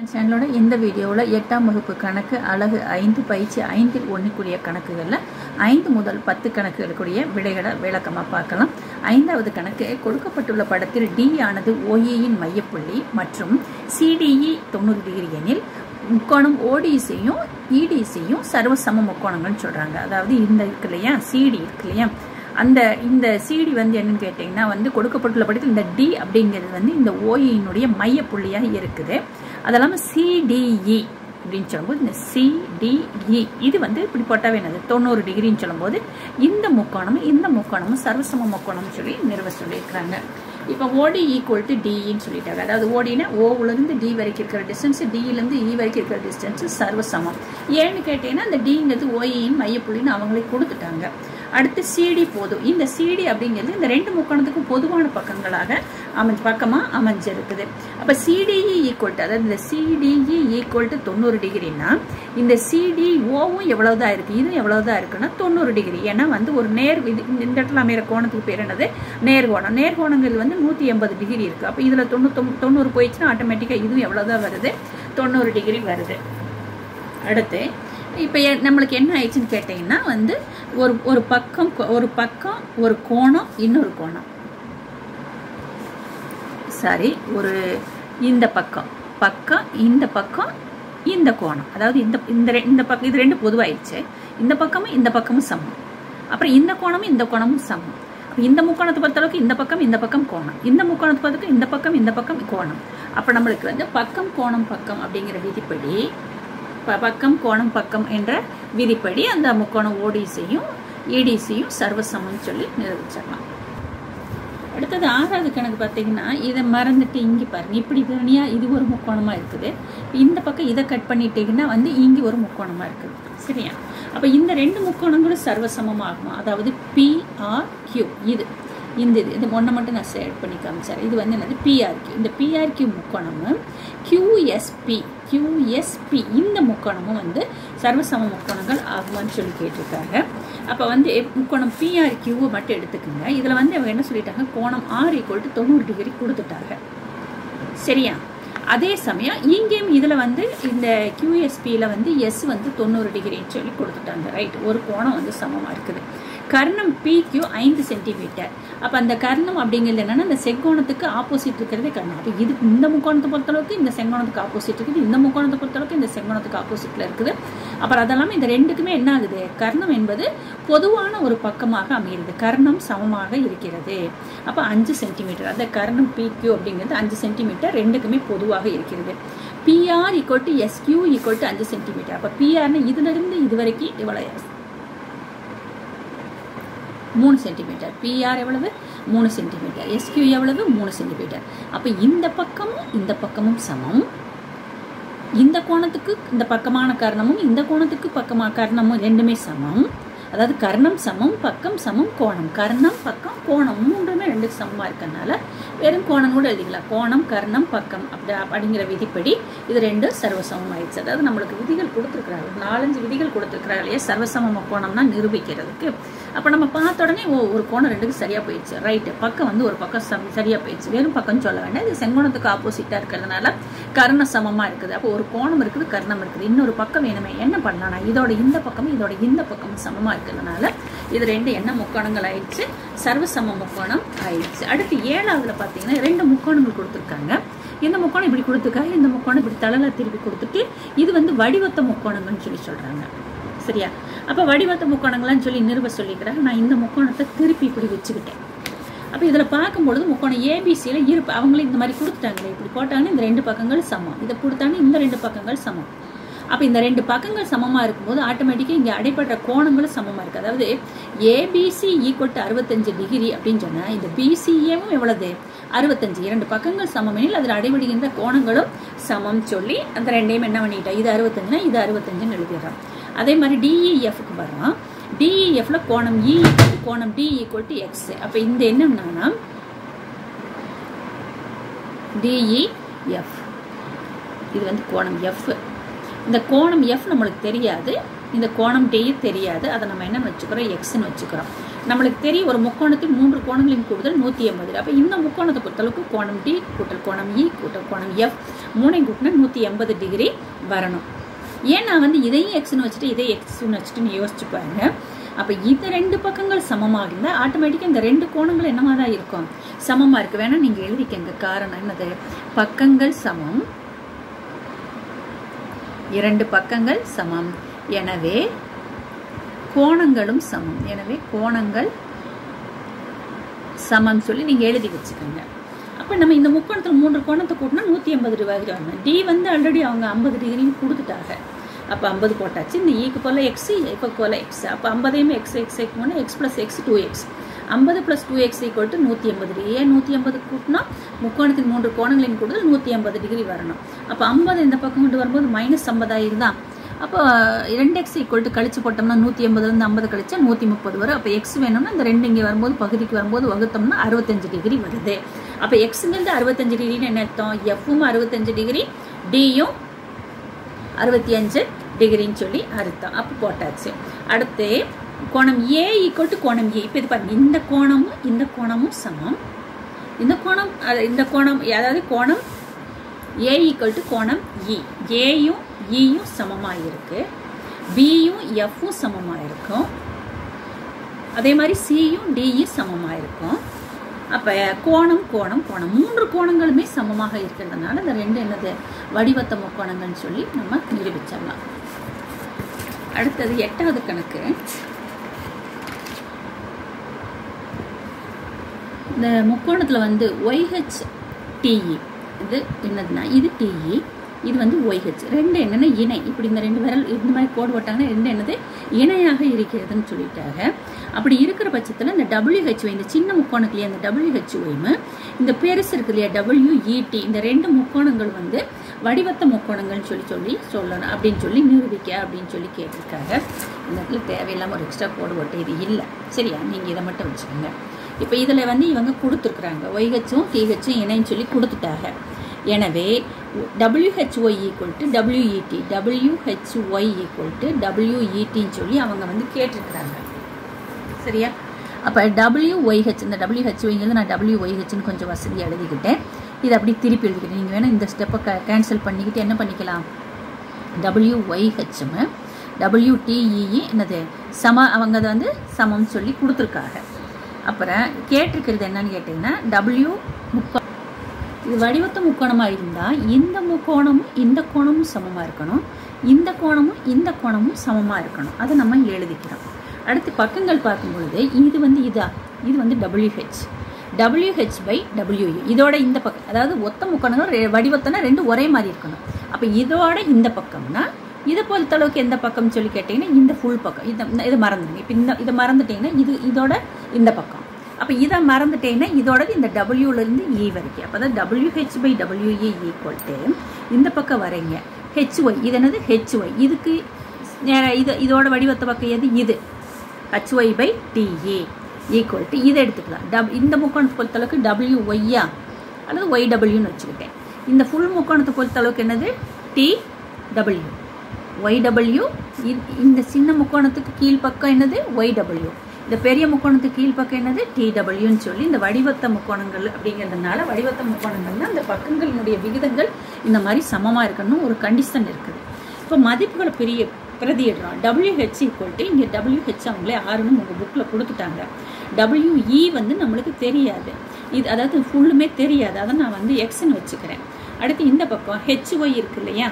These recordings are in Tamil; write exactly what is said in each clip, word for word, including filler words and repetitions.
சேனலோட இந்த வீடியோவில் எட்டாம் வகுப்பு கணக்கு அழகு ஐந்து பயிற்சி ஐந்தில் ஒன்றுக்குரிய கணக்குகளில் ஐந்து முதல் பத்து கணக்குகளுக்குரிய விடைகளை விளக்கமாக பார்க்கலாம். ஐந்தாவது கணக்கு கொடுக்கப்பட்டுள்ள படத்தில் டி ஆனது ஓஏயின் மையப்புள்ளி மற்றும் சிடிஇ தொண்ணூறு டிகிரி எனில் முக்கோணம் ஓடிசியும் இடிசியும் சர்வசம முக்கோணங்கள்னு சொல்கிறாங்க. அதாவது இந்த இருக்கு இல்லையா, சிடி இருக்கு இல்லையா, அந்த இந்த சிடி வந்து என்னன்னு கேட்டிங்கன்னா வந்து கொடுக்கப்பட்டுள்ள படத்தில் இந்த டி அப்படிங்கிறது வந்து இந்த ஓஏயினுடைய மையப்புள்ளியாக இருக்குது. அது இல்லாமல் சிடிஇ அப்படின்னு சொல்லும்போது இந்த சிடிஇ இது வந்து இப்படி போட்டாவே என்னது தொண்ணூறு டிகிரின்னு சொல்லும்போது இந்த முக்கோணமும் இந்த முக்கோணமும் சர்வசம முக்கோணம்னு சொல்லி நிறுவ சொல்லியிருக்கிறாங்க. இப்போ ஓடி ஈக்குவல் டு டிஇன்னு சொல்லிட்டாங்க. அதாவது ஓடினா ஓவிலேருந்து டி வரைக்கும் இருக்கிற டிஸ்டன்ஸ், டியிலேருந்து இ வரைக்கும் இருக்கிற டிஸ்டன்ஸ் சர்வசமம். ஏன்னு கேட்டீங்கன்னா இந்த டிங்கிறது ஓஇயின் மையப்புள்ளின்னு அவங்களே கொடுத்துட்டாங்க. அடுத்து சிடி போதும். இந்த சிடி அப்படிங்கிறது இந்த ரெண்டு முக்கோணத்துக்கும் பொதுவான பக்கங்களாக அமைஞ்ச பக்கமாக அமைஞ்சிருக்குது. அப்போ சிடிஇ ஈக்குவல் டு, அதாவது இந்த சிடிஇ ஈக்குவல் டு தொண்ணூறு டிகிரின்னா இந்த சிடிஓவும் எவ்வளவுதான் இருக்குது, இதுவும் எவ்வளவுதான் இருக்குன்னா தொண்ணூறு டிகிரி. ஏன்னா வந்து ஒரு நேர் இது இந்த இடத்துல அமைகிற கோணத்துக்கு பேர் என்னது நேர்கோணம். நேர்கோணங்கள் வந்து நூற்றி எண்பது டிகிரி இருக்குது. அப்போ இதில் தொண்ணூத்தொம் தொண்ணூறு போயிடுச்சுன்னா ஆட்டோமேட்டிக்காக இதுவும் எவ்வளோதான் வருது, தொண்ணூறு டிகிரி வருது. அடுத்து இப்போ நம்மளுக்கு என்ன ஆயிடுச்சுன்னு கேட்டிங்கன்னா வந்து ஒரு ஒரு பக்கம் ஒரு பக்கம் ஒரு கோணம் இன்னொரு கோணம் சாரி ஒரு இந்த பக்கம் பக்கம் இந்த பக்கம் இந்த கோணம், அதாவது இந்த இந்த இந்த பக்கம் இது ரெண்டு பொதுவாயிடுச்சு. இந்த பக்கமும் இந்த பக்கமும் சமம். அப்புறம் இந்த கோணமும் இந்த கோணமும் சமம். இந்த முக்கோணத்தை பொறுத்தளவுக்கு இந்த பக்கம் இந்த பக்கம் கோணம், இந்த முக்கோணத்தை பொறுத்தளவுக்கு இந்த பக்கம் இந்த பக்கம் கோணம். அப்போ நம்மளுக்கு வந்து பக்கம் கோணம் பக்கம் அப்படிங்கிற விதிப்படி பக்கம் கோணம் பக்கம் என்ற விதிப்படி அந்த முக்கோணம் ஓடிசியும் இடிசியும் சர்வசமம்னு சொல்லி நிரூபிச்சிடலாம். அடுத்தது ஆறாவது கணக்கு பார்த்தீங்கன்னா இதை மறந்துட்டு இங்கே பாருங்க, இப்படி தனியாக இது ஒரு முக்கோணமாக இருக்குது. இந்த பக்கம் இதை கட் பண்ணிட்டீங்கன்னா வந்து இங்கே ஒரு முக்கோணமாக இருக்குது. சரியா? அப்போ இந்த ரெண்டு முக்கோணங்களும் சர்வசமமாகுமா? அதாவது பிஆர்கியூ இது இந்த இது இது ஒன்றை மட்டும் நான் ஆட் பண்ணி காமிச்சார். இது வந்து என்னது பிஆர்கியூ. இந்த பிஆர்கியூ முக்கோணமும் கியூஎஸ்பி கியூஎஸ்பி இந்த முக்கோணமும் வந்து சர்வசம முக்கோணங்கள் ஆகுமான்னு சொல்லி கேட்டிருக்காங்க. அப்போ வந்து முக்கோணம் பிஆர்கியூவை மட்டும் எடுத்துக்கோங்க. இதில் வந்து அவங்க என்ன சொல்லிட்டாங்க, கோணம் ஆர் ஈக்குவல் டு தொண்ணூறு டிகிரி கொடுத்துட்டாங்க. சரியா? அதே சமயம் இங்கேயும் இதில் வந்து இந்த கியூஎஸ்பியில் வந்து எஸ் வந்து தொண்ணூறு டிகிரின்னு சொல்லி கொடுத்துட்டாங்க. ரைட், ஒரு கோணம் வந்து சமமாக இருக்குது. கர்ணம் பிக்யூ ஐந்து சென்டிமீட்டர். அப்போ அந்த கர்ணம் அப்படிங்கிறது என்னன்னா இந்த செங்கோணத்துக்கு ஆப்போசிட் இருக்கிறதே கர்ணம். அப்போ இது இந்த முக்கோணத்தை பொறுத்தளவுக்கு இந்த செங்கோணத்துக்கு ஆப்போசிட் இருக்குது, இந்த முக்கோணத்தை பொறுத்தளவுக்கு இந்த செங்கோணத்துக்கு ஆப்போசிட்ல இருக்குது. அப்புறம் அதெல்லாமே இந்த ரெண்டுக்குமே என்ன ஆகுது, கர்ணம் என்பது பொதுவான ஒரு பக்கமாக அமைகிறது. கர்ணம் சமமாக இருக்கிறது. அப்போ அஞ்சு சென்டிமீட்டர் அந்த கர்ணம் பிக்யூ அப்படிங்கிறது அஞ்சு சென்டிமீட்டர் ரெண்டுக்குமே பொதுவாக இருக்கிறது. PR equal to SQ equal to அஞ்சு சென்டிமீட்டர். அப்போ பிஆர்னு இதுல இருந்து இது வரைக்கும் எவ்வளவு, மூணு சென்டிமீட்டர். பிஆர் எவ்வளவு, மூணு சென்டிமீட்டர். எஸ்கியூ எவ்வளவு, மூணு சென்டிமீட்டர். அப்போ இந்த பக்கமும் இந்த பக்கமும் சமம். இந்த கோணத்துக்கு இந்த பக்கமான கர்ணமும் இந்த கோணத்துக்கு பக்கமான கர்ணமும் ரெண்டுமே சமம். அதாவது கர்ணம் சமம், பக்கம் சமம், கோணம். கர்ணம் பக்கம் கோணம் மூன்றுமே ரெண்டுக்கு சமமாக இருக்கனால வெறும் கோணம் கூட எழுதிக்கலாம். கோணம் கர்ணம் பக்கம் அப்படி அப்படிங்கிற விதிப்படி இது ரெண்டும் சர்வசமம் ஆயிடுச்சு. அதாவது நம்மளுக்கு விதிகள் கொடுத்துருக்குறாங்க, நாலஞ்சு விதிகள் கொடுத்துருக்குறாங்க இல்லையா சர்வசம கோணம்னா நிரூபிக்கிறதுக்கு. அப்போ நம்ம பார்த்த உடனே ஓ ஒரு கோணம் ரெண்டுக்கு சரியாக போயிடுச்சு. ரைட்டு, பக்கம் வந்து ஒரு பக்கம் சம் சரியாக போயிடுச்சு. வெறும் பக்கம் சொல்ல வேண்டாம், இது செங்கோணத்துக்கு ஆப்போசிட்டாக இருக்கிறதுனால கர்ண சமமாக இருக்குது. அப்போ ஒரு கோணம் இருக்குது, கர்ணம் இருக்குது, இன்னொரு பக்கம் வேணுமே. என்ன பண்ணலாம்னா இதோட இந்த பக்கமும் இதோட இந்த பக்கமும் சமமாக இருக்கிறதுனால இது ரெண்டு என்ன முக்கோணங்கள் ஆயிடுச்சு, சர்வசம முக்கோணம் ஆயிடுச்சு. அடுத்து ஏழாவதுல பார்த்தீங்கன்னா ரெண்டு முக்கோணங்கள் கொடுத்துருக்காங்க. இந்த முக்கோணம் இப்படி கொடுத்துருக்காங்க, இந்த முக்கோணம் இப்படி தலையில திருப்பி கொடுத்துட்டு இது வந்து வடிவத்த முக்கோணங்கள்னு சொல்லி சொல்றாங்க. சரியா? அப்போ வடிவத்த முக்கோணங்கள்னு சொல்லி நிறுவ சொல்லிக்கிறாங்க. நான் இந்த முக்கோணத்தை திருப்பி இப்படி வச்சுக்கிட்டேன். அப்போ இதில் பார்க்கும்பொழுது முக்கோணம் ஏபிசியில் இருப்பு அவங்களே இந்த மாதிரி கொடுத்துட்டாங்களே, இப்படி போட்டாங்கன்னா இந்த ரெண்டு பக்கங்கள் சமம், இதை கொடுத்தாங்கன்னா இந்த ரெண்டு பக்கங்கள் சமம். அப்போ இந்த ரெண்டு பக்கங்கள் சமமாக இருக்கும்போது ஆட்டோமேட்டிக்காக இங்கே அடைப்பட்ட கோணங்களும் சமமாக இருக்குது. அதாவது ஏபிசி ஈக்குவல் டு அறுபத்தஞ்சு டிகிரி அப்படின்னு சொன்னால் இந்த பிசிஏவும் எவ்வளவு, அறுபத்தஞ்சு. இரண்டு பக்கங்கள் சமம் எனில் அதில் அடைபடுகின்ற கோணங்களும் சமம் சொல்லி அந்த ரெண்டையும் என்ன பண்ணிட்டா, இது அறுபத்தஞ்சுனா இது அறுபத்தஞ்சுன்னு எழுதிடுறோம். அதே மாதிரி டிஇஎஃப்க்கு வரலாம். டிஇஎஃப்ல கோணம் இ கோணம் டி ஈக்குவல் டு எக்ஸ். அப்போ இந்த என்னன்னா டிஇஎஃப் இது வந்து கோணம் எஃப். இந்த கோணம் எஃப் நம்மளுக்கு தெரியாது, இந்த கோணம் டி தெரியாது. அதை நம்ம என்ன வச்சுக்கிறோம், எக்ஸ்ன்னு வச்சுக்கிறோம். நம்மளுக்கு தெரியும் ஒரு முக்கோணத்தில் மூன்று கோணங்களின் கூடுதல் நூற்றி எண்பது. அப்போ இந்த முக்கோணத்தை பொறுத்தளவுக்கு கோணம் டி கூட்டல் கோணம் இ கூட்டல் கோணம் எஃப் மூணையும் கூட்டினா நூற்றி எண்பது டிகிரி வரணும். ஏன் நான் வந்து இதையும் எக்ஸ்ன்னு வச்சுட்டு இதை எக்ஸ்ன்னு வச்சுட்டு நீ யோசிச்சு பாருங்க. அப்போ இந்த ரெண்டு பக்கங்கள் சமமாக இருந்தால் ஆட்டோமேட்டிக்காக இந்த ரெண்டு கோணங்கள் என்னமாக தான் இருக்கும், சமமாக இருக்கு. வேணா நீங்கள் எழுதிக்கங்க. காரணம் என்னது, பக்கங்கள் சமம், இரண்டு பக்கங்கள் சமம், எனவே கோணங்களும் சமம், எனவே கோணங்கள் சமம் சொல்லி நீங்கள் எழுதி வச்சுக்கோங்க. அப்போ நம்ம இந்த முக்கோணத்தில் மூன்று கோணத்தை கூட்டினா நூற்றி எண்பது டிகிரி வரணும். டி வந்து ஆல்ரெடி அவங்க ஐம்பது டிகிரின்னு கொடுத்துட்டாங்க. அப்போ ஐம்பது போட்டாச்சு. இந்த ஈக்கு போல எக்ஸ், இப்போ போல எக்ஸ். அப்போ ஐம்பதையுமே x x x x plus x two x ஐம்பது plus two x equal to நூற்றி எண்பது டிகிரி. ஏன் நூற்றி எண்பது கூட்டினா முக்கோணத்தின் மூன்று கோணங்களின் கூடுதல் நூற்றி எண்பது டிகிரி வரணும். அப்போ ஐம்பது இந்த பக்கம் கொண்டு வரும்போது மைனஸ் ஐம்பதாயிரம் தான். அப்போ ரெண்டு எக்ஸ் ஈக்குவல் டு கழிச்சு போட்டோம்னா நூற்றி எண்பதுலேருந்து ஐம்பது கழிச்சா நூற்றி முப்பது வரும். அப்போ எக்ஸ் வேணும்னா இந்த ரெண்டு இங்கே வரும்போது பகுதிக்கு வரும்போது வகுத்தோம்னா அறுபத்தஞ்சு டிகிரி வருது. அப்போ எக்ஸுங்கிறது அறுபத்தஞ்சு டிகிரின்னு என்ன அர்த்தம், எஃப்பும் அறுபத்தஞ்சு டிகிரி டியும் அறுபத்தி அஞ்சு டிகிரின்னு சொல்லி அர்த்தம். அப்போ போட்டாச்சு. அடுத்து கோணம் ஏ ஈக்குவல் டு கோணம் ஏ. இப்போ இது பாருங்க, இந்த கோணமும் இந்த கோணமும் சமம். இந்த கோணம் இந்த கோணம் அதாவது கோணம் ஏ ஈக்குவல் டு கோணம் இ. ஏயும் இயும் சமமாக இருக்கு, பியும் எஃப்பும் சமமாக இருக்கும், அதே மாதிரி சியும் டியும் சமமாக இருக்கும். அப்போ கோணம் கோணம் கோணம் மூன்று கோணங்களுமே சமமாக இருக்கிறதுனால இந்த ரெண்டு என்னது வடிவத்த முக்கோணங்கள்னு சொல்லி நம்ம நிரூபிச்சிடலாம். அடுத்தது எட்டாவது கணக்கு. இந்த முக்கோணத்தில் வந்து ஒய்ஹெச் டிஇ இது என்னதுன்னா இது டிஇ, இது வந்து ஒய்ஹெச். ரெண்டு என்னென்னா இணை. இப்படி இந்த ரெண்டு விரல் இந்த மாதிரி கோடு போட்டாங்கன்னா ரெண்டு என்னது இணையாக இருக்கிறதுன்னு சொல்லிட்டாங்க. அப்படி இருக்கிற பட்சத்தில் இந்த டபிள்யூஹெச்ஒய் இந்த சின்ன முக்கோணத்துலேயே அந்த டபிள்யூஹெச்ஒய்மு இந்த பெருசு இருக்கு இல்லையா டபிள்யூஇடி இந்த ரெண்டு முக்கோணங்கள் வந்து வடிவத்த முக்கோணங்கள்னு சொல்லி சொல்லி சொல்லணும் அப்படின்னு சொல்லி நிரூபிக்க அப்படின்னு சொல்லி கேட்டிருக்காங்க. இந்த இடத்துல தேவையில்லாமல் ஒரு எக்ஸ்ட்ரா கோடு போட்டு இது இல்லை. சரியா, நீங்கள் இதை மட்டும் வச்சுக்கோங்க. இப்போ இதில் வந்து இவங்க கொடுத்துருக்குறாங்க ஒய்ஹெச்சும் டிஹெச்சும் இணைன்னு சொல்லி கொடுத்துட்டாங்க. எனவே WHY equal to WET WHY equal to டபிள்யூஇடின்னு சொல்லி அவங்க வந்து கேட்டிருக்கிறாங்க. சரியா, அப்போ டபிள்யூஒய்ஹெச் இந்த டபிள்யூஹெச்ஒய்ங்கிறது நான் டபிள்யூஒய்ஹெச்னு கொஞ்சம் வசதியாக எழுதிக்கிட்டேன். இதை அப்படி திருப்பி எழுதிக்கிட்டேன். நீங்கள் வேணால் இந்த ஸ்டெப்பை க கேன்சல் பண்ணிக்கிட்டு என்ன பண்ணிக்கலாம், டபிள்யூஒய்ஹெச்சும் டபிள்யூடிஇஇ என்னது சம அவங்க அதை வந்து சமம்னு சொல்லி கொடுத்துருக்காங்க. அப்புறம் கேட்டிருக்கிறது என்னன்னு கேட்டிங்கன்னா டபிள்யூ முக்கோ இது வடிவத்த முக்கோணமாக இருந்தால் இந்த முக்கோணமும் இந்த கோணமும் சமமாக இருக்கணும், இந்த கோணமும் இந்த கோணமும் சமமாக இருக்கணும். அதை நம்ம எழுதிக்கிறோம். அடுத்து பக்கங்கள் பார்க்கும் பொழுது இது வந்து இதா இது வந்து டபிள்யூஹெச் டபிள்யூஹெச் பை டபிள்யூஇ இதோட இந்த பக்கம் அதாவது ஒத்த முக்கோணங்கள் வடிவத்தனா ரெண்டு ஒரே மாதிரி இருக்கணும். அப்போ இதோட இந்த பக்கம்னா இதை பொறுத்தளவுக்கு எந்த பக்கம்னு சொல்லி கேட்டிங்கன்னா இந்த ஃபுல் பக்கம். இதை இதை மறந்துடுங்க. இப்போ இந்த இதை மறந்துட்டீங்கன்னா இது இதோட இந்த பக்கம். அப்போ இதை மறந்துட்டேன்னா இதோடது இந்த டபிள்யூலேருந்து இ வரைக்கும். அப்போ தான் WH by WE equal to இந்த பக்கம் வரைங்க ஹெச்ஒய் இது என்னது ஹெச்ஒய் இதுக்கு இது இதோட வடிவத்த பக்கம் எது இது HY by DA equal to இதை எடுத்துக்கலாம். டப் இந்த முக்கோணத்தை பொறுத்தளவுக்கு டபிள்யூ ஒய்யா அல்லது ஒய் டபிள்யூன்னு வச்சுக்கிட்டேன். இந்த ஃபுல் முக்கோணத்தை பொறுத்தளவுக்கு என்னது டி டபிள்யூ ஒய் டபிள்யூ. இந்த சின்ன முக்கோணத்துக்கு கீழ்ப்பக்கம் என்னது ஒய் டபிள்யூ, இந்த பெரிய முக்கோணத்துக்கு கீழ்ப்பக்கம் என்னது டி டபிள்யூன்னு சொல்லி இந்த வடிவத்த முக்கோணங்கள் அப்படிங்கிறதுனால வடிவத்த முக்கோணங்கள்னா அந்த பக்கங்களினுடைய விகிதங்கள் இந்த மாதிரி சமமாக இருக்கணும் ஒரு கண்டிஷன் இருக்குது. இப்போ மதிப்புகளை பெரிய பிரதியிடுறோம். டபிள்யூஹெச் ஈக்குவல் டு இங்கே டபிள்யூஹெச் அவங்களே ஆறுன்னு உங்கள் புக்கில் கொடுத்துட்டாங்க. டபிள்யூஇ வந்து நம்மளுக்கு தெரியாது, இது அதாவது ஃபுல்லுமே தெரியாது, அதை நான் வந்து எக்ஸ்ன்னு வச்சுக்கிறேன். அடுத்து இந்த பக்கம் ஹெச்ஒய் இருக்கு இல்லையா,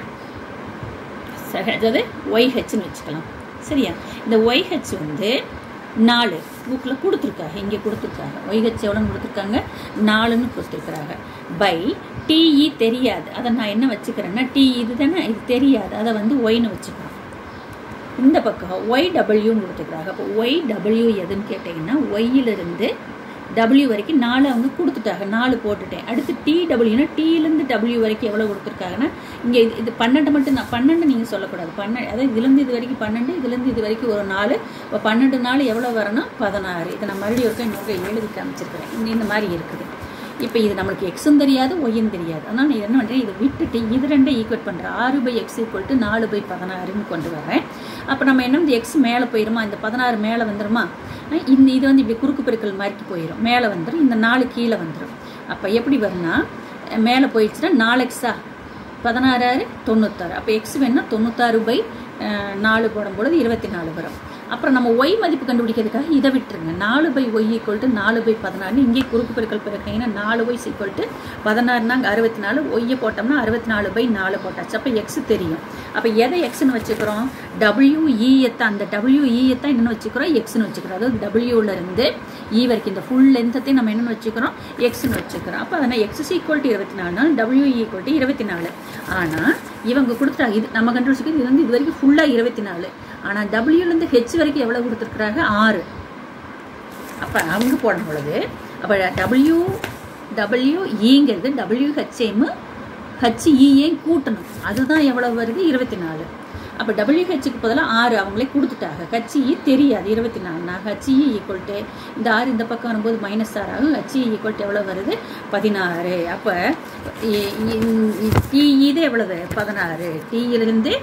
அதாவது ஒய்ஹெச்னு வச்சுக்கலாம். சரியா, இந்த ஒய்ஹெச் வந்து நாலு புக்கில் கொடுத்துருக்காங்க, இங்கே கொடுத்துருக்காங்க. ஒய்ஹெச் எவ்வளோன்னு கொடுத்துருக்காங்க, நாலுன்னு கொடுத்துருக்குறாங்க. பை டிஇ தெரியாது, அதை நான் என்ன வச்சுக்கிறேன்னா டி இது தானே இது தெரியாது, அதை வந்து ஒய்னு வச்சுக்கிறேன். இந்த பக்கம் ஒய் டபிள்யூன்னு கொடுத்துருக்குறாங்க. அப்போ ஒய் டபிள்யூ எதுன்னு கேட்டிங்கன்னா ஒய்யிலிருந்து டபிள்யூ வரைக்கும் நாலு அவங்க கொடுத்துட்டாங்க, நாலு போட்டுட்டேன். அடுத்து டி டபிள்யூனா டியிலேருந்து டபிள்யூ வரைக்கும் எவ்வளோ கொடுத்துருக்காங்கன்னா இங்கே இது இது பன்னெண்டு மட்டும் தான். பன்னெண்டு நீங்கள் சொல்லக்கூடாது, பன்னெண்டு அதாவது இதுலேருந்து இது வரைக்கும் பன்னெண்டு, இதுலேருந்து இது வரைக்கும் ஒரு நாலு. இப்போ பன்னெண்டு நாள் எவ்வளோ வரணும் பதினாறு. இதை நான் மறுபடியும் ஒருக்கா இன்னொரு எழுதி காமிச்சிருக்கிறேன். இந்த இந்த மாதிரி இருக்குது. இப்போ இது நம்மளுக்கு எக்ஸும் தெரியாது ஒய்யும் தெரியாது. அதனால் நான் என்ன பண்ணுறேன், இதை விட்டுட்டு இது ரெண்டை ஈக்குவேட் பண்ணுறேன். ஆறு பை எக்ஸ் ஈக்குவல் டு நாலு பை பதினாறுன்னு கொண்டு வரேன். அப்போ நம்ம என்ன இந்த எக்ஸ் மேலே போயிடுமா, இந்த பதினாறு மேலே வந்துடுமா, இந்த இது வந்து இப்படி குறுக்கு பெருக்கல் மாதிரி போயிடும், மேலே வந்துடும், இந்த நாலு கீழே வந்துடும். அப்போ எப்படி வரும்னா மேலே போயிடுச்சுன்னா நாலு எக்ஸா பதினாறு ஆறு தொண்ணூத்தாறு. அப்போ எக்ஸ் வேணுன்னா தொண்ணூத்தாறு பை நாலு போடும்பொழுது இருபத்தி நாலு வரும். அப்புறம் நம்ம ஒய் மதிப்பு கண்டுபிடிக்கிறதுக்காக இதை விட்டுருங்க. நாலு பை ஒய் ஈக்குவல் டு நாலு பை பதினாறு. இங்கே குறுக்கு பெருக்கல் பிறக்கீங்கன்னா நாலு ஒய் ஈக்குவல் டு பதினாறுனா அங்கே அறுபத்தி நாலு, ஒய்யை போட்டோம்னா அறுபத்தி நாலு பை நாலு போட்டாச்சு. அப்போ எக்ஸ் தெரியும். அப்போ எதை எக்ஸ்ன்னு வச்சுக்கிறோம், டபிள்யூஇஎத்தான், அந்த டபிள்யூஇஎத்தான் என்னென்னு வச்சுக்கிறோம், எக்ஸ்ன்னு வச்சுக்கிறோம். அதாவது டபிள்யூலேருந்து இ வரைக்கும் இந்த ஃபுல் லென்த்தையும் நம்ம என்னென்னு வச்சுக்கிறோம், எக்ஸ்ன்னு வச்சுக்கிறோம். அப்போ அதனால் எக்ஸ் ஈக்குவல் டு இருபத்தி நாலுனா டபிள்யூ ஈக்குவல் டு இருபத்தி நாலு. ஆனால் இவங்க கொடுத்துட்டாங்க, இது நம்ம கண்டுபிடிச்சிக்கிறது இது வந்து இது வரைக்கும் ஃபுல்லாக இருபத்தி நாலு. ஆனால் டபிள்யூலேருந்து ஹெச் வரைக்கும் எவ்வளோ கொடுத்துருக்குறாங்க, ஆறு. அப்போ அவங்க போடும் பொழுது அப்போ டபிள்யூ டபிள்யூ ஈங்கிறது டபிள்யூ ஹெச்ஏமு ஹெச்இஏ கூட்டணும், அதுதான் எவ்வளோ வருது, இருபத்தி நாலு. அப்போ டபிள்யூஹெச்சுக்கு பதிலாக ஆறு அவங்களே கொடுத்துட்டாங்க. ஹெச்இ தெரியாது இருபத்தி நாலுனா ஹெச்இ ஈக்குவல் டு இந்த ஆறு இந்த பக்கம் வரும்போது மைனஸ் ஆறு ஆகும். ஹெச்இ ஈக்குவல் டு எவ்வளோ வருது, பதினாறு. அப்போ டிஇ தான் எவ்வளவு, பதினாறு. டியிலிருந்து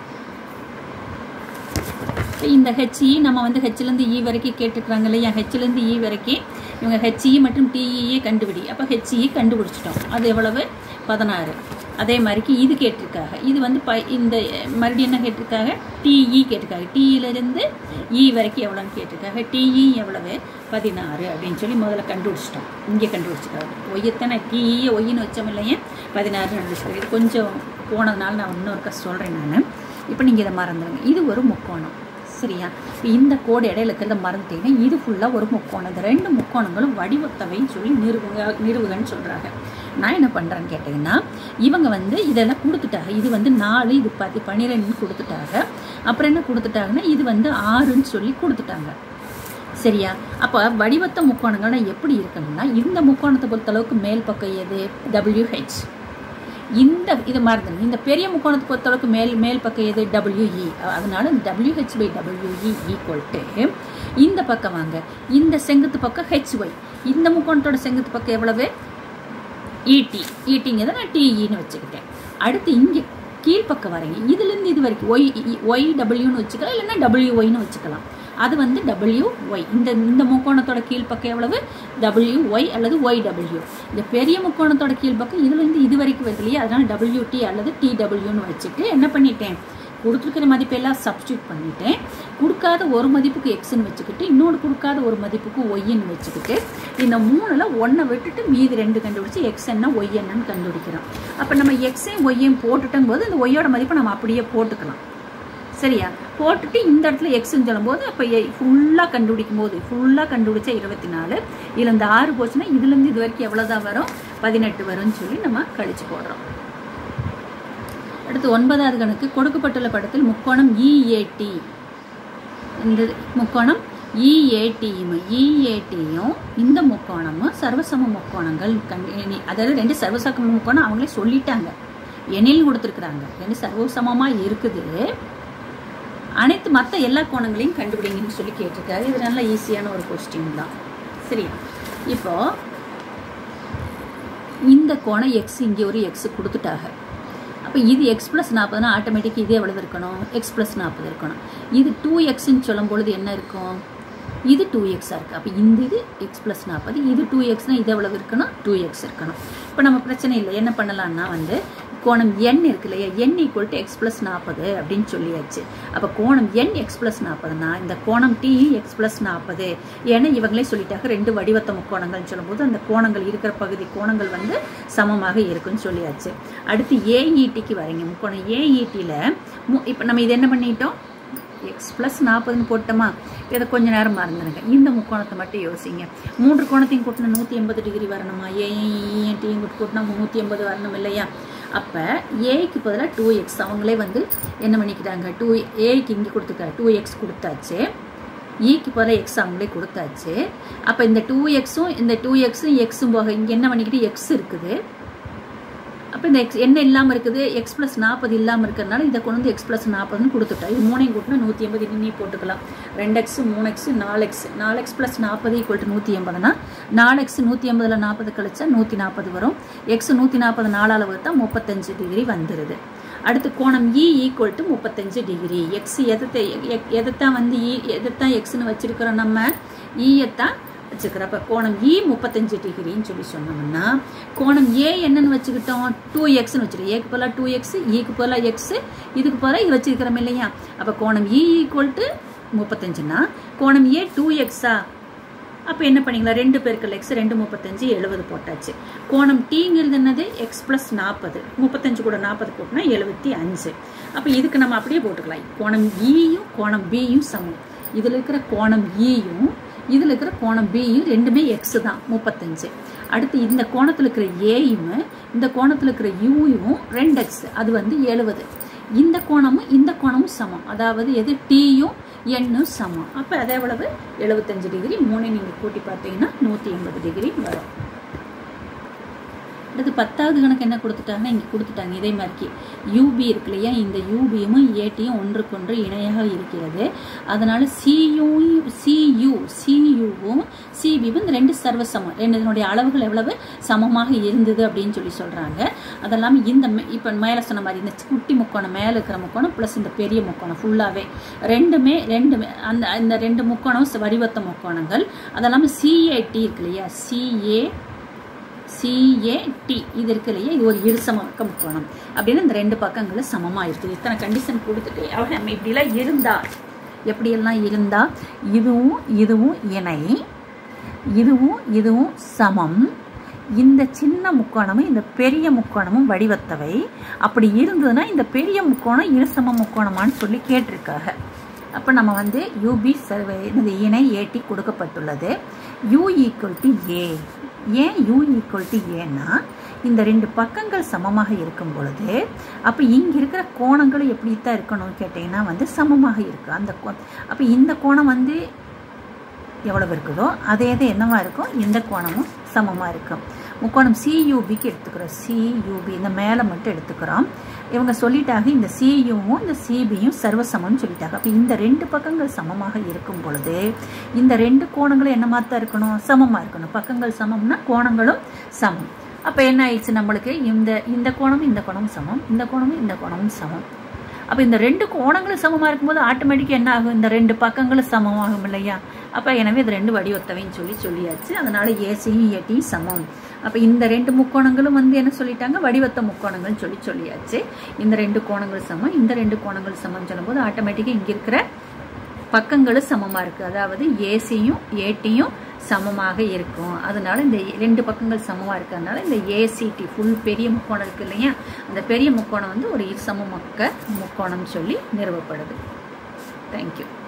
இந்த ஹெச்இ நம்ம வந்து ஹெச்லேருந்து இ வரைக்கும் கேட்டுக்கிறாங்க இல்லையா, ஹெச்லேருந்து இ வரைக்கும் இவங்க ஹெச்இ மற்றும் டிஇஏ கண்டுபிடி. அப்போ ஹெச்இ கண்டுபிடிச்சிட்டோம், அது எவ்வளவு, பதினாறு. அதே மாதிரிக்கு இது கேட்டிருக்காங்க, இது வந்து ப இந்த மறுபடியும் என்ன கேட்டிருக்காங்க, டிஇ கேட்டிருக்காங்க. டிஇலேருந்து இ வரைக்கும் எவ்வளோன்னு கேட்டிருக்காங்க. டிஇ எவ்வளவு, பதினாறு அப்படின்னு சொல்லி முதல்ல கண்டுபிடிச்சிட்டோம். இங்கே கண்டுபிடிச்சிருக்காங்க. ஒய்யத்தானே டிஇ ஒய்ன்னு வச்சோம் இல்லையா, பதினாறுன்னு கண்டுபிடிச்சிருக்காங்க. இது கொஞ்சம் போனதுனால நான் இன்னொருக்கா சொல்கிறேன் நான். இப்போ நீங்கள் இதை மறந்துடுங்க, இது ஒரு முக்கோணம் சரியா. இந்த கோடு இடையில இருக்கிறத மறந்துட்டீங்கன்னா இது ஃபுல்லாக ஒரு முக்கோணம். இந்த ரெண்டு முக்கோணங்களும் வடிவத்தவைன்னு சொல்லி நிறுவுங்க நிறுவுகன்னு சொல்கிறாங்க. நான் என்ன பண்ணுறேன்னு கேட்டிங்கன்னா, இவங்க வந்து இதெல்லாம் கொடுத்துட்டாங்க. இது வந்து நாலு, இது பத்து பன்னிரெண்டுன்னு கொடுத்துட்டாங்க. அப்புறம் என்ன கொடுத்துட்டாங்கன்னா இது வந்து ஆறுன்னு சொல்லி கொடுத்துட்டாங்க சரியா. அப்போ வடிவத்த முக்கோணங்கள்னா எப்படி இருக்கணும்னா, இந்த முக்கோணத்தை பொறுத்தளவுக்கு மேல் பக்கம் எது, டபிள்யூஹெச். இந்த இது மறந்துடும். இந்த பெரிய முக்கோணத்தை பொறுத்தளவுக்கு மேல் மேல் பக்கம் எது, டபிள்யூஇ. அதனால இந்த W H by WE equal to இந்த பக்கம் வாங்க, இந்த செங்குத்து பக்கம் ஹெச்ஒய். இந்த முக்கோணத்தோட செங்குத்து பக்கம் எவ்வளவு, இடி. இடிங்கிறத நான் டிஇன்னு வச்சுக்கிட்டேன். அடுத்து இங்கே கீழ்ப்பக்கம் வரீங்க, இதுலேருந்து இது வரைக்கும் ஒய் ஒய் டபிள்யூன்னு வச்சுக்கலாம், இல்லைன்னா டபிள்யூ ஒய்னு வச்சுக்கலாம். அது வந்து டபிள்யூ ஒய். இந்த இந்த முக்கோணத்தோட கீழ்ப்பக்கம் எவ்வளவு, டபிள்யூ ஒய் அல்லது ஒய் டபிள்யூ. இந்த பெரிய முக்கோணத்தோட கீழ்ப்பக்கம் இதுலேருந்து இது வரைக்கும் வருது இல்லையா, அதனால டபிள்யூ டி அல்லது டி டபிள்யூன்னு வச்சுட்டு என்ன பண்ணிட்டேன், கொடுத்துருக்கிற மதிப்பெல்லாம் சப்ஸ்டியூட் பண்ணிட்டேன். கொடுக்காத ஒரு மதிப்புக்கு எக்ஸ்ன்னு வச்சுக்கிட்டு, இன்னொன்று கொடுக்காத ஒரு மதிப்புக்கு ஒய்ன்னு வச்சுக்கிட்டு, இந்த மூணில் ஒன்றை விட்டுட்டு மீதி ரெண்டு கண்டுபிடிச்சி எக்ஸ் என்ன ஒய் என்னன்னு கண்டுபிடிக்கிறோம். அப்போ நம்ம எக்ஸையும் ஒய்யையும் போட்டுட்டும் போது இந்த ஒய்யோட மதிப்பை நம்ம அப்படியே போட்டுக்கலாம் சரியா. போட்டுட்டு இந்த இடத்துல எக்ஸ்ன்னு சொல்லும்போது அப்போ ஃபுல்லாக கண்டுபிடிக்கும் போது ஃபுல்லாக கண்டுபிடிச்சா இருபத்தி நாலு. இதில் இந்த ஆறு போச்சுன்னா இதுலேருந்து இது வரைக்கும் எவ்வளோதான் வரும், பதினெட்டு வரும்னு சொல்லி நம்ம கழிச்சு போடுறோம். அடுத்து ஒன்பதாவது கணக்கு, கொடுக்கப்பட்டுள்ள படத்தில் முக்கோணம் இஏடி. இந்த முக்கோணம் இஏடியும் இஏடியும் இந்த முக்கோணமும் சர்வசம முக்கோணங்கள் கண்டு, அதாவது ரெண்டு சர்வசம முக்கோணம் அவங்களே சொல்லிட்டாங்க, எண்ணில் கொடுத்துருக்குறாங்க. ரெண்டு சர்வசமமாக இருக்குது, அனைத்து மற்ற எல்லா கோணங்களையும் கண்டுபிடிங்கன்னு சொல்லி கேட்டிருக்காரு. இது நல்லா ஈஸியான ஒரு கொஸ்டின் தான் சரியா. இப்போ இந்த கோணம் எக்ஸ், இங்கே ஒரு எக்ஸ் கொடுத்துட்டாங்க. அப்போ இது எக்ஸ் ப்ளஸ் நாற்பதுனா ஆட்டோமேட்டிக் இது எவ்வளவு இருக்கணும், எக்ஸ் ப்ளஸ் நாற்பது இருக்கணும். இது டூ எக்ஸ்ன்னு சொல்லும் பொழுது என்ன இருக்கும், இது டூ எக்ஸாக இருக்குது. அப்போ இந்த இது எக்ஸ் ப்ளஸ் நாற்பது, இது டூ எக்ஸ்னால் இது எவ்வளவு இருக்கணும், டூ எக்ஸ் இருக்கணும். இப்போ நம்ம பிரச்சனை இல்லை, என்ன பண்ணலான்னா வந்து கோணம் என் இருக்கு இல்லையா, N equal to X plus நாற்பது அப்படின்னு சொல்லியாச்சு. அப்போ கோணம் என் எக்ஸ் ப்ளஸ் நாற்பதுனா இந்த கோணம் டி எக்ஸ் ப்ளஸ் நாற்பது. ஏன்னா இவங்களே சொல்லிட்டாங்க ரெண்டு வடிவத்த முக்கோணங்கள்னு சொல்லும்போது அந்த கோணங்கள் இருக்கிற பகுதி கோணங்கள் வந்து சமமாக இருக்குன்னு சொல்லியாச்சு. அடுத்து ஏஇடிக்கு வரீங்க, முக்கோணம் ஏஇடியில் இப்போ நம்ம இது என்ன பண்ணிட்டோம், எக்ஸ் ப்ளஸ் நாற்பதுன்னு போட்டோமா. இதை கொஞ்சம் நேரம் மறந்துடுங்க, இந்த முக்கோணத்தை மட்டும் யோசிங்க. மூன்று கோணத்தையும் கூட்டினா நூற்றி எண்பது டிகிரி வரணுமா, ஏன் டீயும் கூட்டினா நூற்றி எண்பது வரணும் இல்லையா. அப்போ ஏக்கு பதிலாக டூ எக்ஸ் அவங்களே வந்து என்ன பண்ணிக்கிறாங்க, டூ ஏக்கு இங்கே கொடுத்துருக்காங்க, டூ எக்ஸ் கொடுத்தாச்சு, ஈக்கு பதிலாக எக்ஸ் அவங்களே கொடுத்தாச்சு. அப்போ இந்த டூ எக்ஸும் இந்த டூ எக்ஸும் எக்ஸும் போக இங்கே என்ன பண்ணிக்கிட்டு எக்ஸ் இருக்குது. அப்போ இந்த எக்ஸ் என்ன இல்லாமல் இருக்குது, எக்ஸ் ப்ளஸ் நாற்பது இல்லாமல் இருக்கிறதுனால இதை கொண்டு வந்து எக்ஸ் ப்ளஸ் நாற்பதுன்னு கொடுத்துட்டா. இது மூணையும் கூட்டினா நூற்றி எண்பது இன்னி போட்டுக்கலாம். ரெண்டு எக்ஸ் மூணு எக்ஸ் நாலு எக்ஸ் நாலு எக்ஸ் ப்ளஸ் நாற்பது ஈக்குவல் டு நூற்றி எண்பதுனா நாலு எக்ஸ் நூற்றி எண்பதில் நாற்பது கழிச்சா நூற்றி நாற்பது வரும். எக்ஸ் நூற்றி நாற்பது நாலால் வகுத்தா முப்பத்தஞ்சு டிகிரி வந்துடுது. அடுத்து கோணம் இ ஈக்குவல் டு முப்பத்தஞ்சு டிகிரி. எக்ஸ் எதை எதைத்தான் வந்து இ எதைத்தான் எக்ஸ்ன்னு வச்சிருக்கிறோம், நம்ம ஈயத்தான் வச்சுக்கிறோம். அப்போ கோணம் இ முப்பத்தஞ்சு டிகிரின்னு சொல்லி சொன்னோம்னா கோணம் ஏ என்னன்னு வச்சுக்கிட்டோம், டூ எக்ஸ்ன்னு வச்சுருக்கோம். ஏக்கு போல டூ எக்ஸ், ஈக்கு போல எக்ஸ், இதுக்கு போல இது வச்சிருக்கிறோம் இல்லையா. அப்போ கோணம் இ ஈக்குவல் டு முப்பத்தஞ்சுனா கோணம் ஏ டூ எக்ஸா, அப்போ என்ன பண்ணிக்கலாம், ரெண்டு பேருக்கு எக்ஸ் ரெண்டு முப்பத்தஞ்சு எழுபது போட்டாச்சு. கோணம் டீங்கிறது என்னது, எக்ஸ் பிளஸ் நாற்பது, முப்பத்தஞ்சு கூட நாற்பது போட்டோம்னா எழுபத்தி அஞ்சு. அப்போ இதுக்கு நம்ம அப்படியே போட்டுக்கலாம். கோணம் ஈயும் கோணம் பியும் சமம். இதில் இருக்கிற கோணம் ஈயும் இதில் இருக்கிற கோணம் பியும் ரெண்டுமே எக்ஸ் தான், முப்பத்தஞ்சு. அடுத்து இந்த கோணத்தில் இருக்கிற ஏயும் இந்த கோணத்தில் இருக்கிற யூயும் ரெண்டு எக்ஸ், அது வந்து எழுபது. இந்த கோணமும் இந்த கோணமும் சமம், அதாவது எது டீயும் எண்ணும் சமம். அப்போ அதே எவ்வளவு, எழுபத்தஞ்சு டிகிரி. மூணு நீங்கள் கூட்டி பார்த்தீங்கன்னா நூற்றி எண்பது டிகிரி வரும். அடுத்து பத்தாவது கணக்கு என்ன கொடுத்துட்டாங்கன்னா இங்கே கொடுத்துட்டாங்க இதே மாதிரி யூபி இருக்கு இல்லையா, இந்த யூபியும் ஏடியும் ஒன்றுக்கொன்று இணையாக இருக்கிறது. அதனால சியூ சியூ சியூவும் சிபியும் இந்த ரெண்டு சர்வசமம், ரெண்டுனுடைய அளவுகள் எவ்வளவு சமமாக இருந்தது அப்படின்னு சொல்லி சொல்றாங்க. அதெல்லாம் இந்த இப்போ மேலே சொன்ன மாதிரி இந்த குட்டி முக்கோணம் மேலே இருக்கிற முக்கோணம் ப்ளஸ் இந்த பெரிய முக்கோணம் ஃபுல்லாகவே ரெண்டுமே ரெண்டுமே அந்த இந்த ரெண்டு முக்கோணம் வடிவத்த முக்கோணங்கள். அதெல்லாம் சிஏடி இருக்கு இல்லையா, சிஏ சிஏடி இது இருக்கு இல்லையா, இது ஒரு இருசமக்க முக்கோணம் அப்படின்னு இந்த ரெண்டு பக்கங்களும் சமமாக இருக்குது. இத்தனை கண்டிஷன் கொடுத்துட்டு அவன் நம்ம இப்படிலாம் இருந்தா எப்படியெல்லாம் இருந்தா இதுவும் இதுவும் இணை, இதுவும் இதுவும் சமம், இந்த சின்ன முக்கோணமும் இந்த பெரிய முக்கோணமும் வடிவத்தவை. அப்படி இருந்ததுன்னா இந்த பெரிய முக்கோணம் இருசம முக்கோணமான்னு சொல்லி கேட்டிருக்காங்க. அப்போ நம்ம வந்து யூபி சர்வே இந்த இணை ஏடி கொடுக்கப்பட்டுள்ளது. U equal to A. ஏன் யூ ஈக்குவல் டு ஏன்னா இந்த ரெண்டு பக்கங்கள் சமமாக இருக்கும் பொழுது அப்போ இங்கே இருக்கிற கோணங்களும் எப்படி தான் இருக்கணும்னு கேட்டிங்கன்னா வந்து சமமாக இருக்குது. அந்த கோ அப்போ இந்த கோணம் வந்து எவ்வளவு இருக்குதோ அதே இது என்னவா இருக்கும், இந்த கோணமும் சமமாக இருக்கும். முக்கோணம் சியூபிக்கு எடுத்துக்கிறோம், சியூபி இந்த மேலே மட்டும் எடுத்துக்கிறோம். இவங்க சொல்லிட்டாங்க இந்த சியூவும் இந்த சிபியும் சர்வசமம்னு சொல்லிட்டாங்க. அப்போ இந்த ரெண்டு பக்கங்கள் சமமாக இருக்கும் பொழுது இந்த ரெண்டு கோணங்களும் என்ன மாதிரி தான் இருக்கணும், சமமாக இருக்கணும். பக்கங்கள் சமம்னா கோணங்களும் சமம். அப்போ என்ன ஆயிடுச்சு நம்மளுக்கு, இந்த இந்த கோணமும் இந்த கோணமும் சமம், இந்த கோணமும் இந்த கோணமும் சமம். அப்போ இந்த ரெண்டு கோணங்களும் சமமாக இருக்கும்போது ஆட்டோமேட்டிக்காக என்ன ஆகும், இந்த ரெண்டு பக்கங்களும் சமமாகும் இல்லையா. அப்போ எனவே இது ரெண்டு வடிவத்தவைன்னு சொல்லி சொல்லியாச்சு. அதனால ஏசியும் ஏடியும் சமம். அப்போ இந்த ரெண்டு முக்கோணங்களும் வந்து என்ன சொல்லிட்டாங்க, வடிவத்த முக்கோணங்கள் சொல்லி சொல்லியாச்சு. இந்த ரெண்டு கோணங்கள் சமம், இந்த ரெண்டு கோணங்கள் சமம் சொல்லும்போது ஆட்டோமேட்டிக்காக இங்கே இருக்கிற பக்கங்களும் சமமாக இருக்குது. அதாவது ஏசியும் ஏடியும் சமமாக இருக்கும். அதனால இந்த ரெண்டு பக்கங்கள் சமமாக இருக்கிறதுனால இந்த ஏசிடி ஃபுல் பெரிய முக்கோணம் இருக்கு இல்லையா, அந்த பெரிய முக்கோணம் வந்து ஒரு இருசம மக்க முக்கோணம் சொல்லி நிறுவப்படுது. தேங்க்யூ.